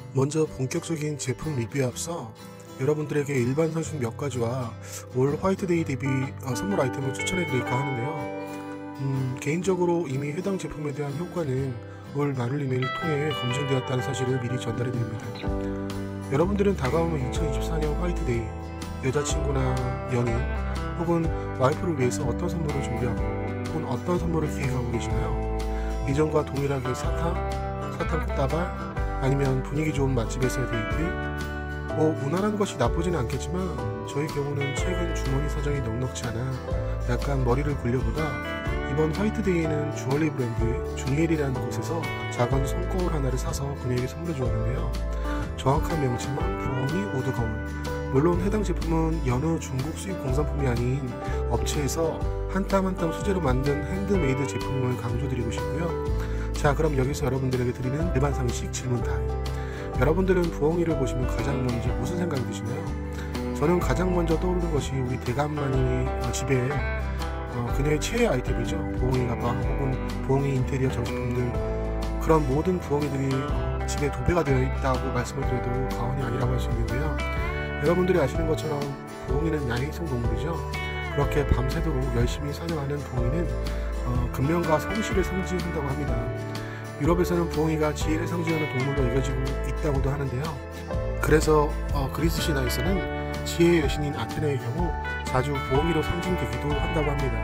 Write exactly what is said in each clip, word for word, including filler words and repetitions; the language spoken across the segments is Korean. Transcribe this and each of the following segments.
먼저 본격적인 제품 리뷰에 앞서 여러분들에게 일반 상식 몇 가지와 올 화이트데이 대비 어, 선물 아이템을 추천해 드릴까 하는데요. 음, 개인적으로 이미 해당 제품에 대한 효과는 올 마눌 이메일을 통해 검증되었다는 사실을 미리 전달해 드립니다. 여러분들은 다가오는 이천이십사 년 화이트데이, 여자친구나 연인 혹은 와이프를 위해서 어떤 선물을 준비하고 혹은 어떤 선물을 기획하고 계시나요? 이전과 동일하게 사탕, 사탕 꽃다발, 아니면 분위기 좋은 맛집에서의 데이트? 뭐 무난한 것이 나쁘지는 않겠지만 저희 경우는 최근 주머니 사정이 넉넉지 않아 약간 머리를 굴려보다 이번 화이트데이에는 주얼리 브랜드 중엘이라는 곳에서 작은 손거울 하나를 사서 그녀에게 선물해 주었는데요. 정확한 명칭은 부엉이 우드 거울. 물론 해당 제품은 여느 중국 수입 공산품이 아닌 업체에서 한 땀 한 땀 수제로 만든 핸드메이드 제품을 강조드리고 싶고요. 자, 그럼 여기서 여러분들에게 드리는 일반 상식 질문 타임. 여러분들은 부엉이를 보시면 가장 먼저 무슨 생각이 드시나요? 저는 가장 먼저 떠오르는 것이 우리 대감마님의 집에 어, 그녀의 최애 아이템이죠. 부엉이 가방 혹은 부엉이 인테리어 장식품들, 그런 모든 부엉이들이 어, 집에 도배가 되어 있다고 말씀을 드려도 과언이 아니라고 할 수 있는데요. 여러분들이 아시는 것처럼 부엉이는 야행성 동물이죠. 그렇게 밤새도록 열심히 사냥하는 부엉이는 어, 근면과 성실을 상징한다고 합니다. 유럽에서는 부엉이가 지혜를 상징하는 동물로 여겨지고 있다고도 하는데요. 그래서 어, 그리스 신화에서는 지혜의 여신인 아테네의 경우 자주 부엉이로 상징되기도 한다고 합니다.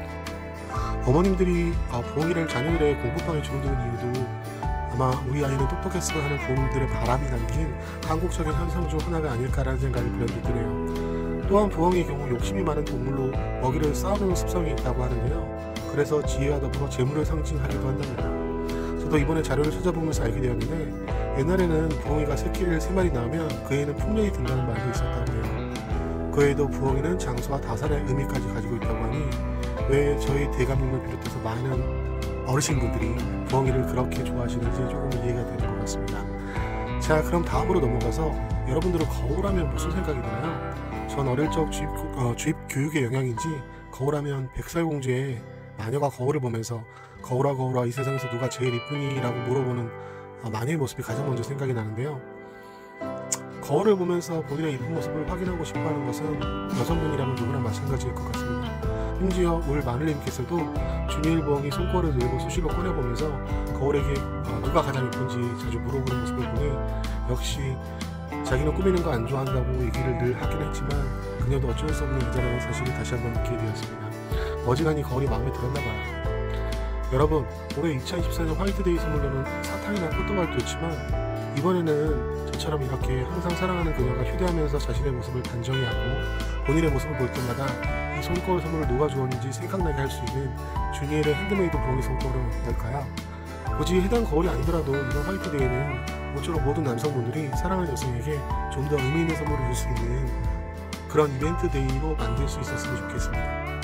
어머님들이 어, 부엉이를 자녀들의 공부방에 주무드는 이유도 아마 우리 아이는 똑똑했으면 하는 부모님들의 바람이 담긴 한국적인 현상 중 하나가 아닐까라는 생각이 불현듯 드네요. 또한 부엉이의 경우 욕심이 많은 동물로 먹이를 쌓아놓는 습성이 있다고 하는데요. 그래서 지혜와 더불어 재물을 상징하기도 한답니다. 저도 이번에 자료를 찾아보면서 알게 되었는데 옛날에는 부엉이가 새끼를 세 마리 낳으면 그 애는 풍년이 든다는 말도 있었다고 해요. 그 외에도 부엉이는 장수와 다산의 의미까지 가지고 있다고 하니 왜 저희 대감님을 비롯해서 많은 어르신분들이 부엉이를 그렇게 좋아하시는지 조금 이해가 되는 것 같습니다. 자, 그럼 다음으로 넘어가서 여러분들은 거울하면 무슨 생각이 드나요? 전 어릴 적 주입, 어, 주입 교육의 영향인지 거울하면 백설공주의 마녀가 거울을 보면서 거울아 거울아 이 세상에서 누가 제일 이쁘니? 라고 물어보는 어, 마녀의 모습이 가장 먼저 생각이 나는데요. 거울을 보면서 본인의 이쁜 모습을 확인하고 싶어하는 것은 여성분이라면 누구나 마찬가지일 것 같습니다. 심지어 올 마눌님께서도 주니엘 부엉이 손거울을 들고 수시로 꺼내보면서 거울에게 어, 누가 가장 이쁜지 자주 물어보는 모습을 보니 역시 자기는 꾸미는 거 안 좋아한다고 얘기를 늘 하긴 했지만 그녀도 어쩔 수 없는 여자라는 사실을 다시 한번 느끼게 되었습니다. 어지간히 거울이 마음에 들었나봐요. 여러분, 올해 이천이십사 년 화이트데이 선물로는 사탕이나 꽃다발도 좋지만 이번에는 저처럼 이렇게 항상 사랑하는 그녀가 휴대하면서 자신의 모습을 단정히 하고 본인의 모습을 볼 때마다 이 손거울 선물을 누가 주었는지 생각나게 할 수 있는 주니엘의 핸드메이드 부엉이 손거울은 어떨까요? 굳이 해당 거울이 아니더라도 이번 화이트데이는 모쪼록 모든 남성분들이 사랑하는 여성에게 좀 더 의미 있는 선물을 줄 수 있는 그런 이벤트 데이로 만들 수 있었으면 좋겠습니다.